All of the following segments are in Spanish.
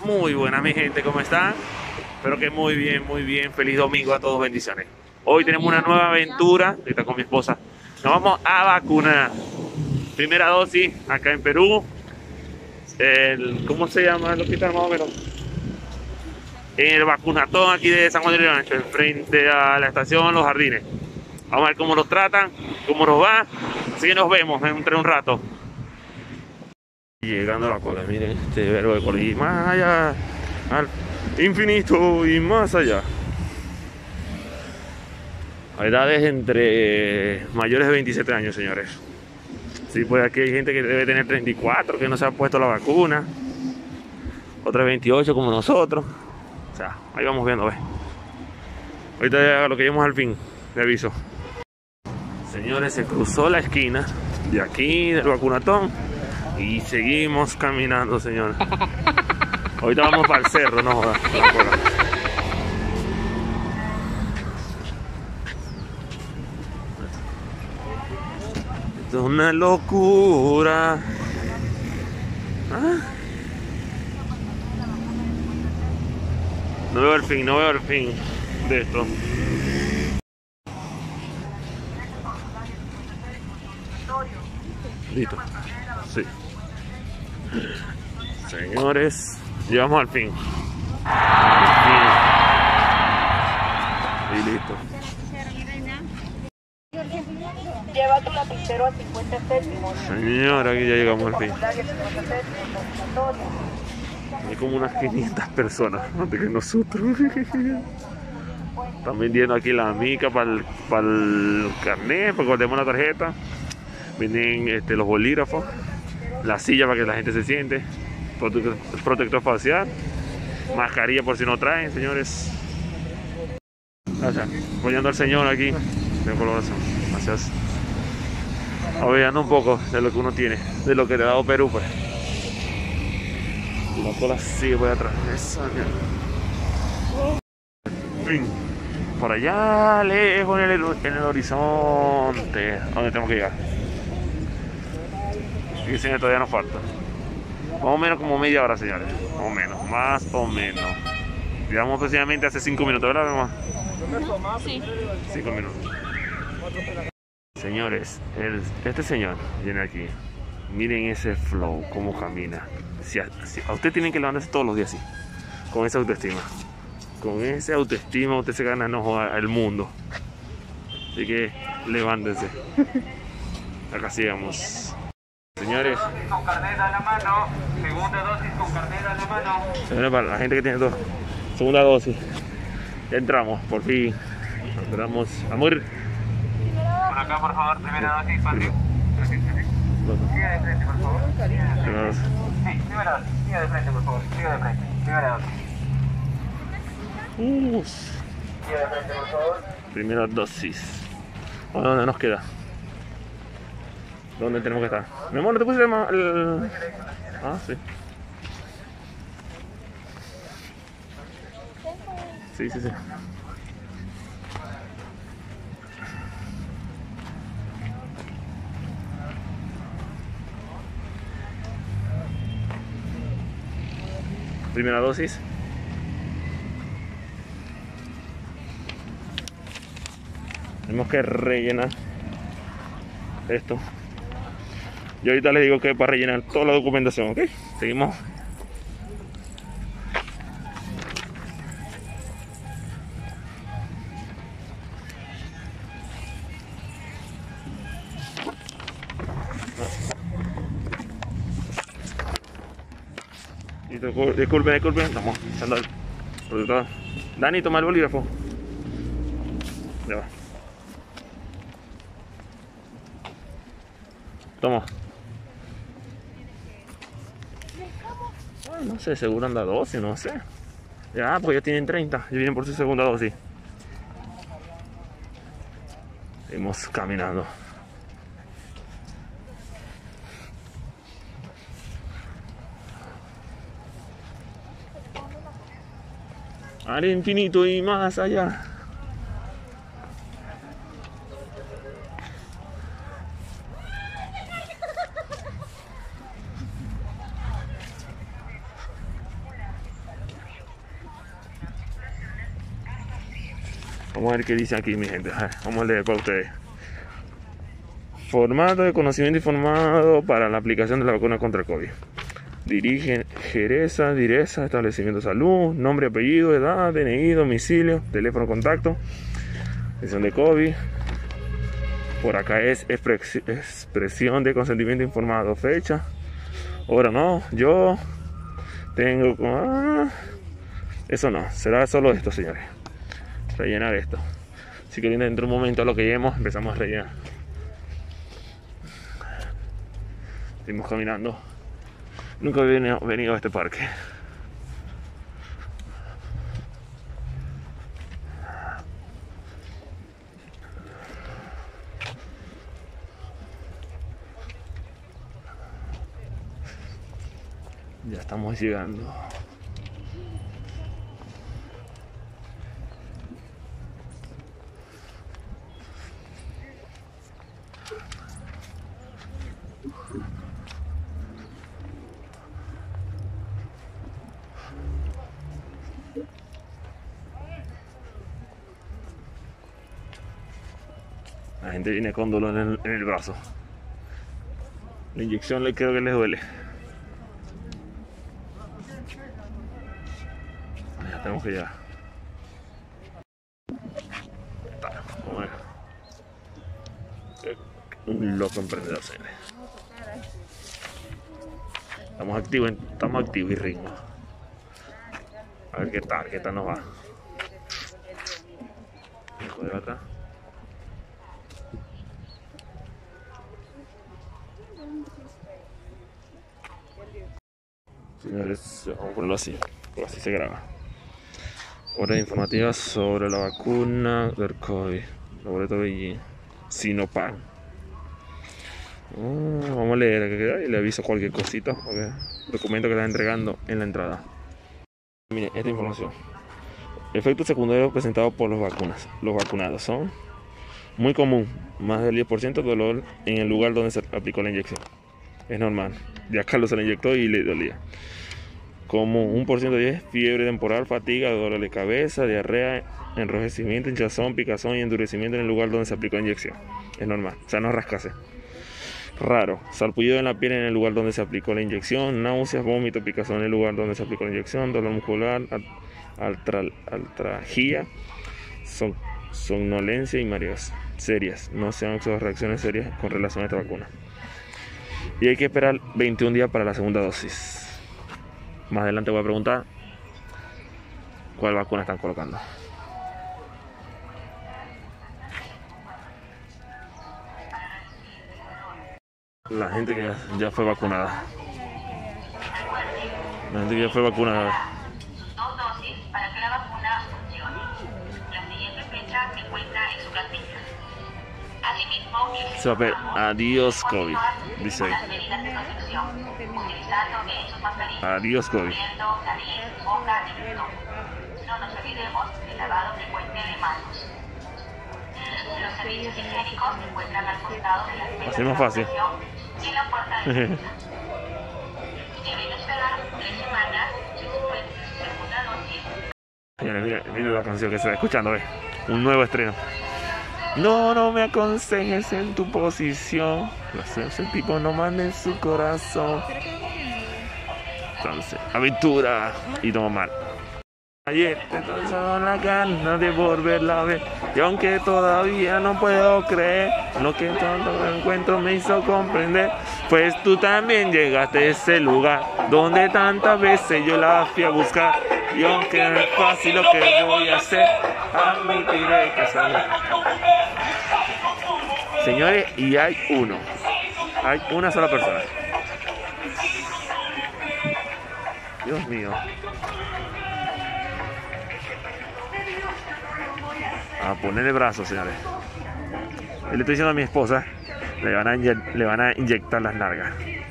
Muy buena mi gente, ¿cómo están? Espero que muy bien, muy bien. Feliz domingo a todos, bendiciones. Hoy tenemos una nueva aventura, está con mi esposa. Nos vamos a vacunar. Primera dosis acá en Perú. ¿Cómo se llama el hospital más o menos? El vacunatón aquí de San Juan de Lurigancho, frente a la estación Los Jardines. Vamos a ver cómo los tratan, cómo nos va. Así que nos vemos entre un rato. Llegando a la cola, miren este verbo de cola. Y más allá, al infinito y más allá. A edades entre mayores de 27 años, señores. Sí, pues aquí hay gente que debe tener 34, que no se ha puesto la vacuna. Otras 28 como nosotros. O sea, ahí vamos viendo, ¿ves? Ahorita ya lo que lleguemos al fin, le aviso. Señores, se cruzó la esquina de aquí, del vacunatón. Y seguimos caminando, señores. Ahorita vamos para el cerro, no jodas. Esto es una locura. ¿Ah? No veo el fin, no veo el fin de esto. Listo. Sí. Señores, llegamos al fin. Y listo. Lleva tu lapicero a 50 céntimos. Señora, aquí ya llegamos al fin. Hay como unas 500 personas antes que nosotros. Están vendiendo aquí la mica para el carnet, porque tenemos la tarjeta. Venden los bolígrafos, la silla para que la gente se siente, protector facial, mascarilla por si no traen, señores. Gracias. Apoyando al señor aquí de colaboración. Gracias. Apoyando un poco de lo que uno tiene, de lo que le ha dado Perú, pues. La cola sigue por atrás. Esa mierda. Por allá lejos en el horizonte, donde tenemos que llegar. Y señor, todavía nos falta. Más o menos como media hora, señores. Más o menos. Digamos aproximadamente hace 5 minutos, ¿verdad, mamá? Sí. 5 minutos. Señores, este señor viene aquí. Miren ese flow, cómo camina. A usted tienen que levantarse todos los días así. Con esa autoestima. Con esa autoestima usted se gana el mundo. Así que levántense. Acá sigamos. Señores, con carnet a la mano, segunda dosis con carnet a la mano. señores, para la gente que tiene segunda dosis, ya entramos, por fin. Entramos. Amor. Por acá, por favor, primera dosis, patio. Siga de frente, por favor. Sí, primera dosis. Siga de frente, por favor. Siga de frente. Primera dosis. Siga de frente, por favor. Primera dosis. ¿A dónde nos queda? ¿Dónde tenemos que estar? Mi amor, ¿no te puse el...? Ah, sí. Sí. Primera dosis. Tenemos que rellenar esto. Yo ahorita les digo que para rellenar toda la documentación, ¿ok? Seguimos. Disculpen, estamos echando el productor. Dani, toma el bolígrafo. Ya va. Toma. No sé, seguro anda dosis, no sé. Ya, pues ya tienen 30, ya vienen por su segunda dosis. Seguimos caminando. Al infinito y más allá. Vamos a ver qué dice aquí, mi gente. Vamos a leer para ustedes. Formato de conocimiento informado para la aplicación de la vacuna contra el COVID. Dirige Direza, establecimiento de salud, nombre, apellido, edad, DNI, domicilio, teléfono, contacto, dirección de COVID. Por acá es expresión de consentimiento informado, fecha, hora no, yo tengo... eso no, será solo esto, señores. Rellenar esto. Así que dentro de un momento a lo que lleguemos empezamos a rellenar. Seguimos caminando. Nunca he venido a este parque. Ya estamos llegando. La gente viene con dolor en el brazo. La inyección le creo que les duele. Ya tenemos que llegar. Vamos a ver. Un loco emprendedor, señores. Estamos activos y ritmo. A ver qué tal nos va. Hijo de acá. Señores, vamos a ponerlo así, porque así se graba. Horas informativas sobre la vacuna del COVID. Laboratorio Beijing. Sinopharm. Vamos a leer y le aviso cualquier cosita. Okay. Documento que está entregando en la entrada. Miren, esta información. Efectos secundarios presentados por los vacunados son muy común. Más del 10% de dolor en el lugar donde se aplicó la inyección. Es normal. Ya Carlos se la inyectó y le dolía. Como 1% de 10, fiebre temporal, fatiga, dolor de cabeza, diarrea, enrojecimiento, hinchazón, picazón y endurecimiento en el lugar donde se aplicó la inyección. Es normal, o sea, no rascase. Raro, salpullido en la piel en el lugar donde se aplicó la inyección, náuseas, vómito, picazón en el lugar donde se aplicó la inyección, dolor muscular, artralgia, somnolencia y mareos serias. No se han observado reacciones serias con relación a esta vacuna. Y hay que esperar 21 días para la segunda dosis. Más adelante voy a preguntar cuál vacuna están colocando. La gente que ya fue vacunada. La gente que ya fue vacunada. Dos dosis para que la vacuna funcione. La siguiente fecha se encuentra en su plantilla. Asimismo, Se va a ver adiós COVID, dice ahí. las medidas de protección, utilizando sus mascarillas, Adiós COVID. cubriendo nariz, boca y estómago. No nos olvidemos del lavado frecuente de manos. Los servicios higiénicos se encuentran al costado de la mesa Así es más fácil. y la puerta de salida. Deben esperar 3 semanas después de su segunda dosis. Miren la canción que se está escuchando, un nuevo estreno. No me aconsejes en tu posición. Ese tipo no manda en su corazón. Entonces, aventura y no mal. Ayer te cansaron la gana de volverla a ver. Y aunque todavía no puedo creer lo que todo el encuentro me hizo comprender, pues tú también llegaste a ese lugar donde tantas veces yo la fui a buscar. Y aunque no es fácil lo que voy a hacer, admitiré que sale. Señores, y hay una sola persona. Dios mío. A poner el brazo, señores. Le estoy diciendo a mi esposa, le van a inyectar las nalgas.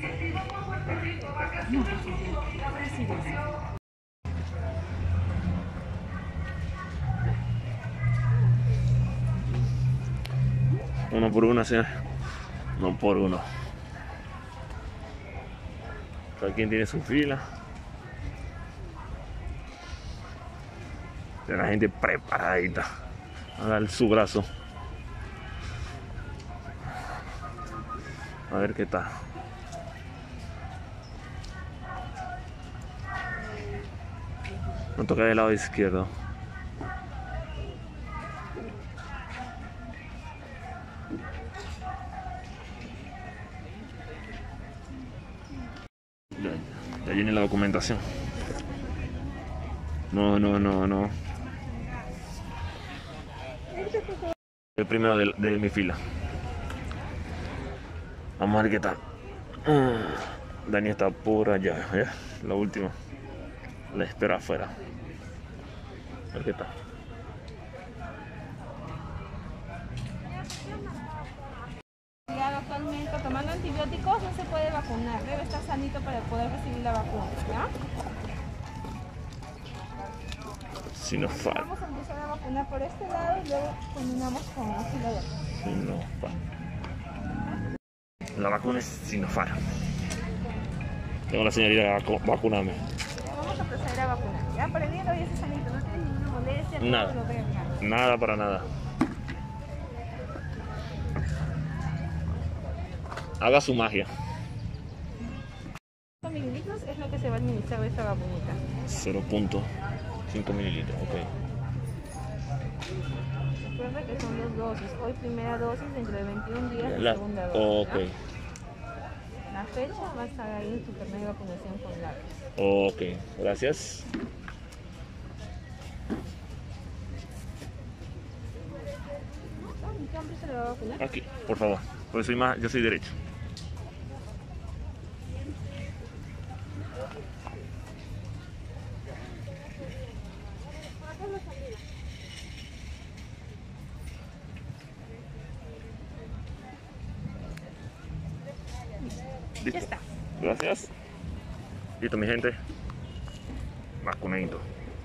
Uno por uno, señor. No por uno. Cada quien tiene su fila. La gente preparadita. a dar su brazo. A ver qué tal. No toca del lado izquierdo. Ya llené la documentación. No. El primero de mi fila. Vamos a ver qué tal. Dani está por allá, ¿ya? La última. La espera afuera. A ver qué tal. Actualmente tomando antibióticos no se puede vacunar, debe estar sanito para poder recibir la vacuna, ¿ya? Sinopharm. Vamos a empezar a vacunar por este lado y luego combinamos con la fila de acá. Sinopharm. La vacuna es Sinopharm. Tengo la señorita a vacunarme. Vamos a proceder a vacunar, ¿ya? Por el día de hoy es sanito, no tiene ninguna molestia, Nada. no lo veo acá. Nada para nada. Haga su magia. 5 mililitros es lo que se va a administrar de esta vacunita. 0.5 mililitros, ok. Recuerda que son 2 dosis. Hoy primera dosis, dentro de 21 días la La- segunda dosis. ok, ¿Ya? La fecha va a estar ahí en tu carnet de vacunación con lápiz. ok, gracias. ¿En qué hombre se le va a vacunar? Aquí, por favor. Porque soy más, yo soy derecho. Ya Listo. está. Gracias. Listo, mi gente. Vacunadito.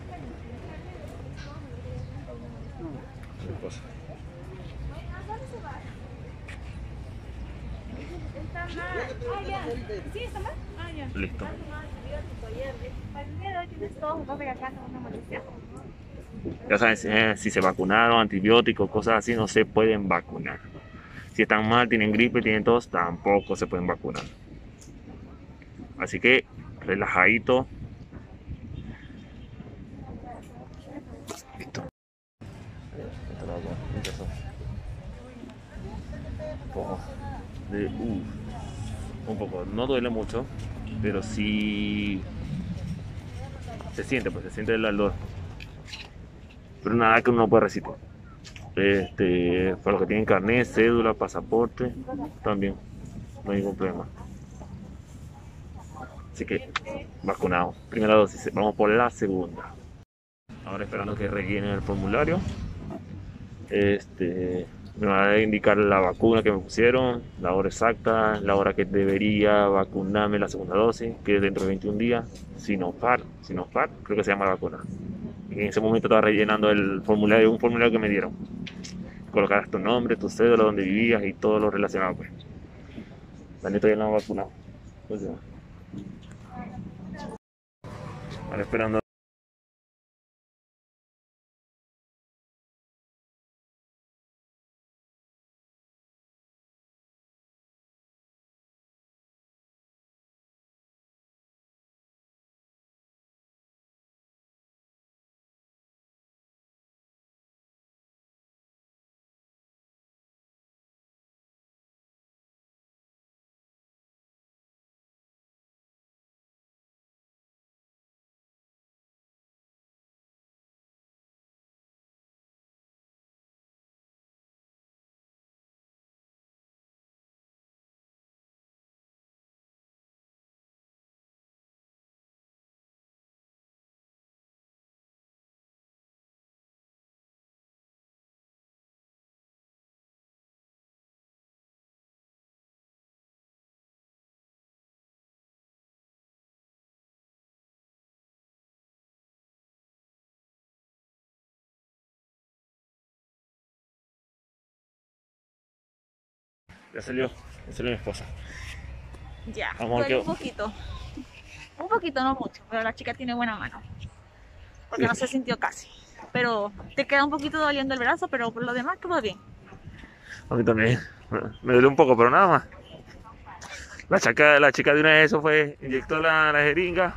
Mi esposa. ¿Sí está mal? Ah, ya. Listo. Para el día de hoy tienes todo, vas a ver acá, no molestia. Ya saben, si se vacunaron, antibióticos, cosas así, no se pueden vacunar. Si están mal, tienen gripe, tienen tos, tampoco se pueden vacunar. Así que, relajadito. Listo. Un poco, no duele mucho, pero sí se siente, pues se siente el dolor. Pero nada que uno no puede resistir. Para los que tienen carnet, cédula, pasaporte, también no hay ningún problema. Así que, vacunado. Primera dosis, vamos por la segunda. Ahora esperando que rellenen el formulario. Me van a indicar la vacuna que me pusieron, la hora exacta, la hora que debería vacunarme la segunda dosis, que es dentro de 21 días. Sinopharm, creo que se llama la vacuna. Y en ese momento estaba rellenando el formulario, un formulario que me dieron. Colocarás tu nombre, tu cédula, donde vivías y todo lo relacionado, pues. La neta ya no me vacunado. Pues ya. Ahora esperando. Ya salió mi esposa. Ya, Vamos a ver duele qué- un poquito. Un poquito, no mucho, pero la chica tiene buena mano. Porque no se sintió casi. pero te queda un poquito doliendo el brazo, pero por lo demás todo bien. A mí también. Me duele un poco, pero nada más. La chica de una vez eso fue, inyectó la jeringa.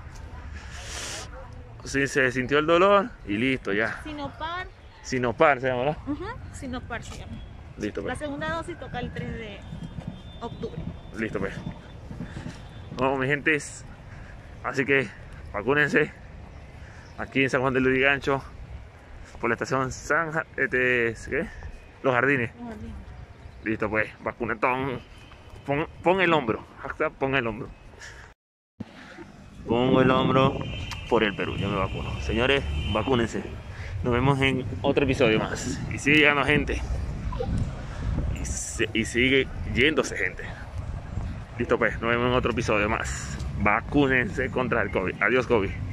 Sí, se sintió el dolor y listo, ya. Sinopar. Sinopar se llama, ¿verdad? Sinopar se llama. Listo, La pues. segunda dosis toca el 3 de octubre. Listo, pues. Vamos, mi gente. Así que vacúnense. Aquí en San Juan de Lurigancho. Por la estación ¿qué? Los Jardines. Listo, pues. Vacunetón. Pon el hombro. Hashtag pon el hombro. Pongo el hombro por el Perú. Yo me vacuno. Señores, vacúnense. Nos vemos en otro episodio más. Y sigue llegando gente. Y sigue yéndose gente. Listo, pues. Nos vemos en otro episodio más. Vacúnense contra el COVID. Adiós, COVID.